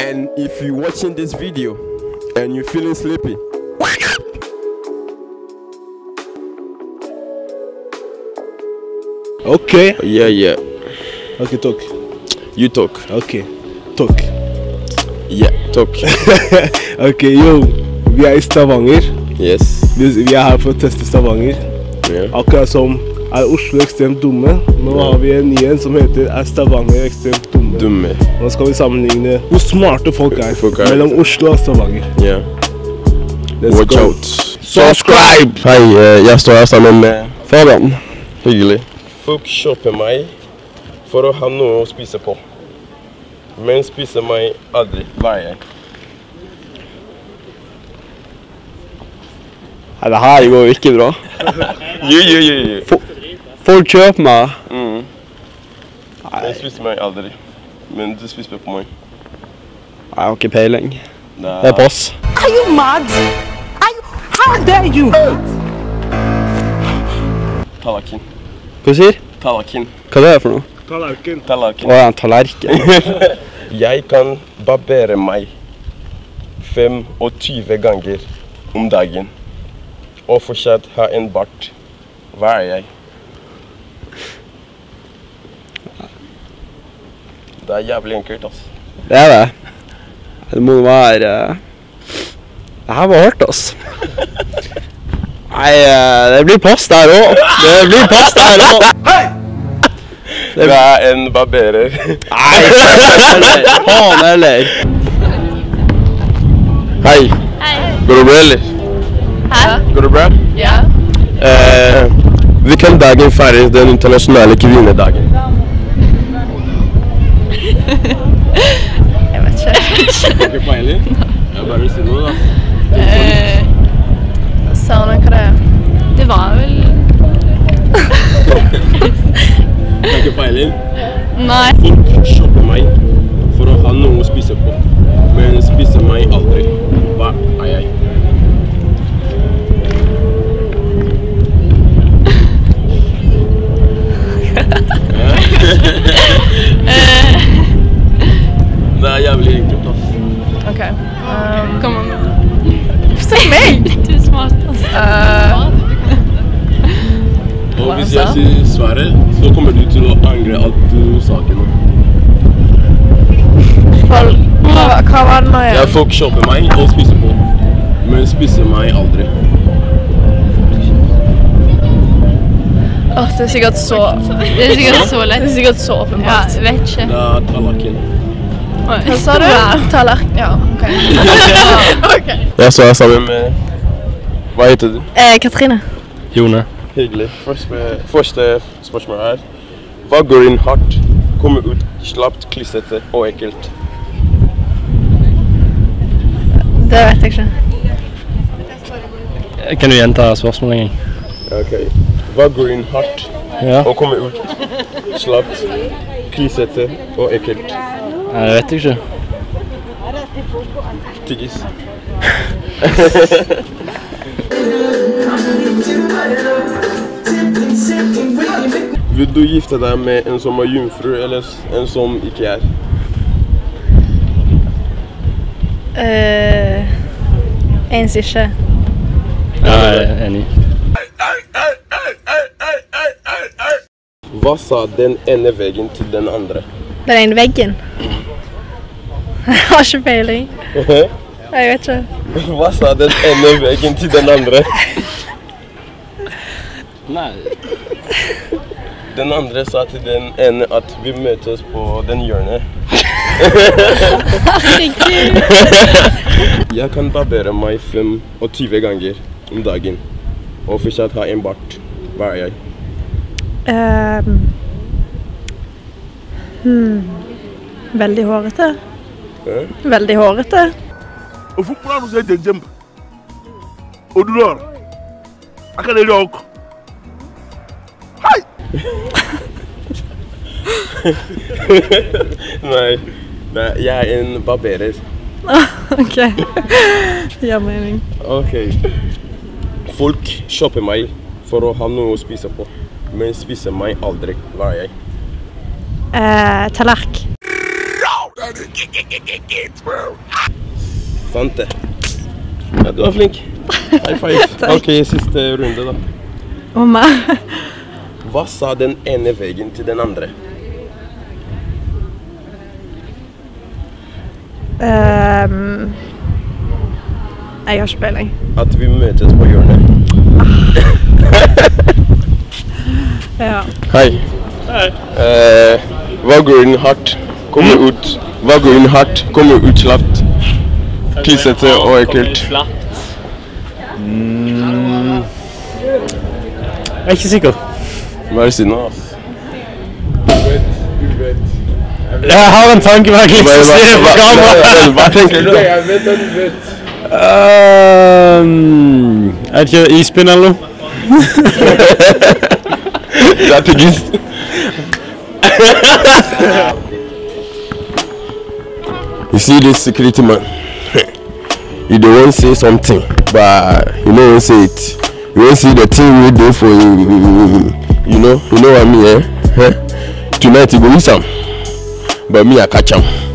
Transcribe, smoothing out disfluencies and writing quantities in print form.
And if you're watching this video and you're feeling sleepy, okay. Yeah. Okay, talk. You talk. Okay, talk. Yeah, talk. Okay, yo, vi I Stavanger. Yes. Vi her for å teste Stavanger. Yeah. Akkurat som Oslo ekstremt dumme. Nå har vi en ny en som heter Stavanger ekstremt dumme. Nå skal vi sammenligne hvor smarte folk mellom Oslo og Stavanger. Yeah. Watch out. Subscribe! Hei, jeg står her sammen med Fabian. Hyggelig. Folk kjøper meg for å ha noe å spise på. Men spiser meg aldri. Hva er jeg? Nei, det her går jo ikke bra. Jo. Folk kjøper meg. Jeg spiser meg aldri. Men du spiser på meg. Jeg har ikke peiling. Det er pass. Are you mad? How dare you? Talakin. Hva sier? Talakin. Hva er det for noe? Tallerken. Talakin. Å, en tallerken. Jeg kan barbere meg 25 ganger om dagen. Og fortsatt ha en bart. Hva er jeg? Det er jævlig enkelt, altså. Det er det. Det må være... Det her var hardt, altså. Nei, det blir pass der også. Det er en barberer. Nei, faen heller. Hei. Går det bra, eller? Hæ? Går det bra? Ja. Hvilken dagen feirer den internasjonale kvinnedagen? Jeg vet ikke. Ikke peiling? Jeg bare si noe, da. Sa han hva det er? Det var vel... Ikke peiling? Nei. Folk kjøper meg for å ha noe å spise på. Men spiser meg aldri. Hva er jeg? Det er jævlig enkelt, ass. Ok. Kom an. Se meg! Du er smart, altså. Og hvis jeg sier svaret, så kommer du til å angre alt du sa til meg. Hva var det nå igjen? Ja, folk kjøper meg og spiser på. Men spiser meg aldri. Det er sikkert så... Det er sikkert så lett. Det er sikkert så åpenbart. Ja, jeg vet ikke. Det er talakken. Hva sa du? Tallerken. Ja, ok. Ok. Jeg står her sammen med... Hva heter du? Katrine. Jone. Hyggelig. Første spørsmål er, hva går inn hardt, kommer ut slapt, klissete og ekkelt? Det vet jeg ikke. Kan du gjenta spørsmålet en gang? Ok. Hva går inn hardt, og kommer ut slapt, klissete og ekkelt? Nei, det vet jeg ikke. Tyggis. Vil du gifte deg med en som er jomfru, eller en som ikke er? En som ikke. Ja, jeg er enig. Hva sa den ene veggen til den andre? Den ene veggen? Jeg har ikke peiling. Jeg vet ikke. Hva sa den ene veggen til den andre? Nei. Den andre sa til den ene at vi møtes på den hjørnet. Jeg kan barbere meg 25 ganger om dagen, og fortsatt ha en bart. Hva er jeg? Veldig hårete. Veldig hårete. Ofu kura no se jenjem. Odulor. Akade dog. Hei. Nei, jeg er en barberer. Ok. Det gir mening. Ok. Folk kjøper meg for å ha noe å spise på, men spiser meg aldri. Hva er jeg? Tallerk. Sant det. Ja, du var flink. High five. Ok, siste runde da. Og meg. Hva sa den ene veien til den andre? Jeg har ikke peiling. At vi møtes på hjørnet. Ja. Hei. Hva går inn hardt, kommer ut. Hva går inn hardt, kommer ut slapt. Klissete og ekkelt. Jeg er ikke sikker. Hva er det siden av? Jeg har en tanke, men jeg kan ikke si det på kamera. Hva tenker du? Jeg vet at du vet. Er det ikke ispinn eller noe? Det er tyggis. You see this security man? You don't want to say something, but you don't want to say it. You want to see the thing we do for you. You know what I mean, eh? Tonight you go with some, but me I catch him.